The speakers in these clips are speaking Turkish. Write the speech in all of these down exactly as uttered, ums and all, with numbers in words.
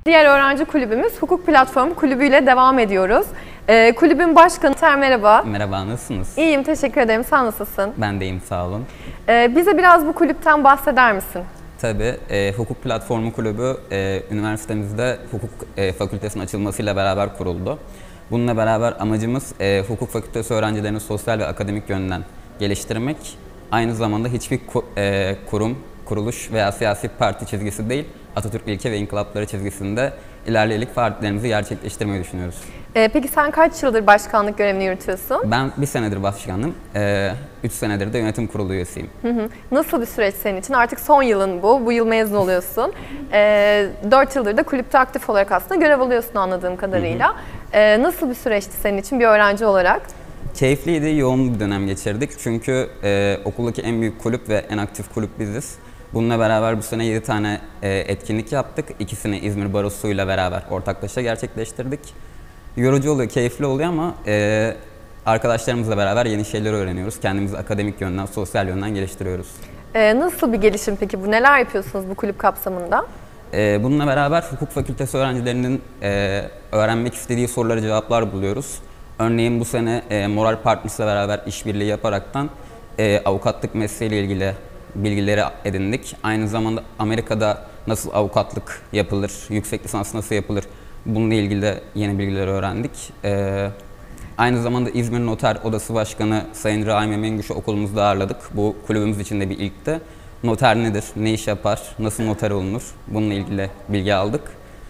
Diğer öğrenci kulübümüz Hukuk Platformu Kulübü ile devam ediyoruz. Ee, kulübün başkanı Ter, merhaba. Merhaba, nasılsınız? İyiyim, teşekkür ederim. Sen nasılsın? Ben de iyiyim, sağ olun. Ee, bize biraz bu kulüpten bahseder misin? Tabii, e, Hukuk Platformu Kulübü e, üniversitemizde hukuk e, fakültesinin açılmasıyla beraber kuruldu. Bununla beraber amacımız e, hukuk fakültesi öğrencilerini sosyal ve akademik yönden geliştirmek. Aynı zamanda hiçbir ku, e, kurum, kuruluş veya siyasi parti çizgisi değil, Atatürk ilke ve inkılapları çizgisinde ilerleyelik faaliyetlerimizi gerçekleştirmeyi düşünüyoruz. Ee, peki sen kaç yıldır başkanlık görevini yürütüyorsun? Ben bir senedir başkanım, e, üç senedir de yönetim kurulu üyesiyim. Hı hı. Nasıl bir süreç senin için? Artık son yılın bu, bu yıl mezun oluyorsun. Ee, dört yıldır da kulüpte aktif olarak aslında görev alıyorsun anladığım kadarıyla. Hı hı. Ee, nasıl bir süreçti senin için bir öğrenci olarak? Keyifliydi, yoğun bir dönem geçirdik. Çünkü e, okuldaki en büyük kulüp ve en aktif kulüp biziz. Bununla beraber bu sene yedi tane e, etkinlik yaptık. İkisini İzmir Barosu ile beraber ortaklaşa gerçekleştirdik. Yorucu oluyor, keyifli oluyor ama e, arkadaşlarımızla beraber yeni şeyler öğreniyoruz. Kendimizi akademik yönden, sosyal yönden geliştiriyoruz. Ee, nasıl bir gelişim peki bu? Neler yapıyorsunuz bu kulüp kapsamında? E, bununla beraber hukuk fakültesi öğrencilerinin e, öğrenmek istediği sorulara cevaplar buluyoruz. Örneğin bu sene e, Moral Partners'la beraber işbirliği yaparaktan e, avukatlık mesleğiyle ilgili bilgileri edindik. Aynı zamanda Amerika'da nasıl avukatlık yapılır, yüksek lisans nasıl yapılır, bununla ilgili de yeni bilgiler öğrendik. Ee, aynı zamanda İzmir Noter Odası Başkanı Sayın Rahime Mengüş'ü okulumuzda ağırladık. Bu kulübümüz için de bir ilkti. Noter nedir, ne iş yapar, nasıl noter olunur, bununla ilgili bilgi aldık.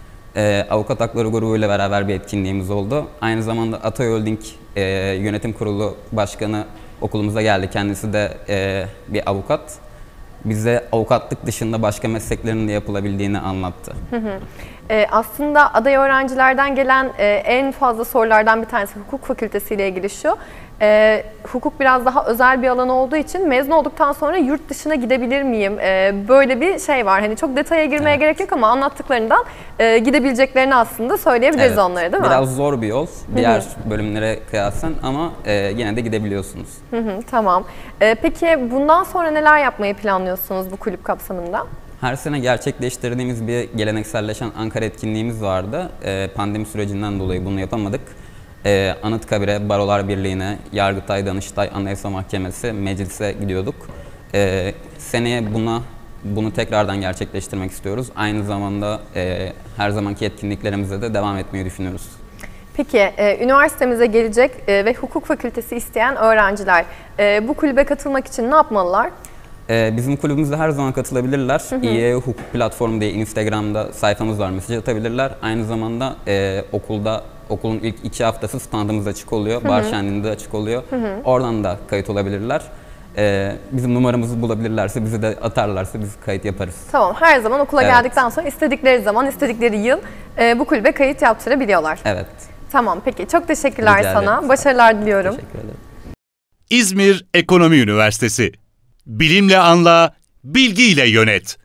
Ee, Avukat Hakları Grubu ile beraber bir etkinliğimiz oldu. Aynı zamanda Atay Holding e, Yönetim Kurulu Başkanı okulumuza geldi. Kendisi de e, bir avukat. Bize avukatlık dışında başka mesleklerin de yapılabildiğini anlattı. Hı hı. Ee, aslında aday öğrencilerden gelen e, en fazla sorulardan bir tanesi hukuk fakültesi ile ilgili şu. E, hukuk biraz daha özel bir alan olduğu için mezun olduktan sonra yurt dışına gidebilir miyim? E, böyle bir şey var. Hani çok detaya girmeye evet. gerek yok ama anlattıklarından e, gidebileceklerini aslında söyleyebiliriz evet. onlara, değil mi? Biraz zor bir yol diğer bölümlere kıyasen ama e, yine de gidebiliyorsunuz. Hı hı, tamam. E, peki bundan sonra neler yapmayı planlıyorsunuz bu kulüp kapsamında? Her sene gerçekleştirdiğimiz bir gelenekselleşen Ankara etkinliğimiz vardı. Ee, pandemi sürecinden dolayı bunu yapamadık. Ee, Anıtkabir'e, Barolar Birliği'ne, Yargıtay, Danıştay, Anayasa Mahkemesi, meclise gidiyorduk. Ee, seneye buna bunu tekrardan gerçekleştirmek istiyoruz. Aynı zamanda e, her zamanki etkinliklerimize de devam etmeyi düşünüyoruz. Peki, e, üniversitemize gelecek e, ve hukuk fakültesi isteyen öğrenciler e, bu kulübe katılmak için ne yapmalılar? Bizim kulübümüzde her zaman katılabilirler. Hı hı. İ E Hukuk Platformu diye Instagram'da sayfamız var, mesaj atabilirler. Aynı zamanda e, okulda okulun ilk iki haftası standımız açık oluyor, bahar şenliğinde açık oluyor. Hı hı. Oradan da kayıt olabilirler. E, bizim numaramızı bulabilirlerse, bizi de atarlarsa biz kayıt yaparız. Tamam, her zaman okula evet. geldikten sonra istedikleri zaman, istedikleri yıl e, bu kulübe kayıt yaptırabiliyorlar. Evet. Tamam, peki çok teşekkürler Rica sana. Ederim. Başarılar diliyorum. Teşekkür ederim. İzmir Ekonomi Üniversitesi. Bilimle anla, bilgiyle yönet.